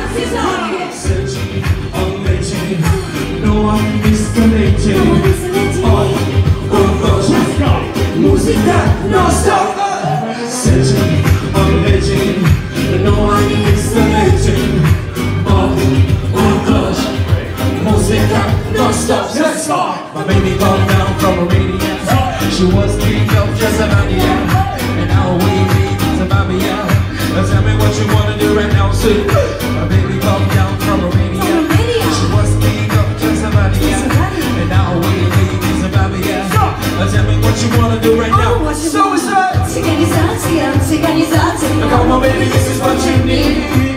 Searching, unleashing, no one disconnecting. Oh gosh, musica non stop. Searching, unleashing, no one disconnecting. Oh gosh, musica non stop. Let's go. My baby called down from Arabia. She was king of Jezebel, and now we leave Zimbabwe. Tell me what you wanna do right now, see. My baby come down from Romania. She was king of Jezebel, and now we leave Zimbabwe. Tell me what you wanna do right now. So it's right. Come on, baby, this is what you need.